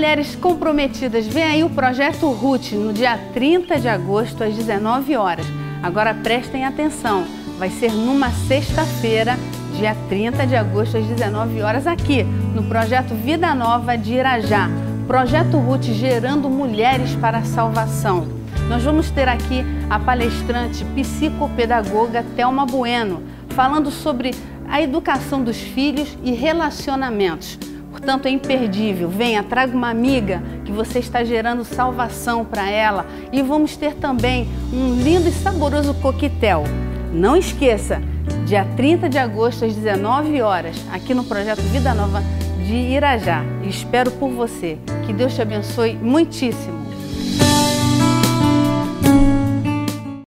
mulheres comprometidas, vem aí o Projeto Ruth no dia 30 de agosto às 19 horas. Agora prestem atenção, vai ser numa sexta-feira, dia 30 de agosto às 19 horas aqui no Projeto Vida Nova de Irajá. Projeto Ruth gerando mulheres para a salvação. Nós vamos ter aqui a palestrante psicopedagoga Thelma Bueno, falando sobre a educação dos filhos e relacionamentos. Portanto, é imperdível. Venha, traga uma amiga que você está gerando salvação para ela. E vamos ter também um lindo e saboroso coquetel. Não esqueça, dia 30 de agosto às 19 horas, aqui no Projeto Vida Nova de Irajá. Espero por você. Que Deus te abençoe muitíssimo.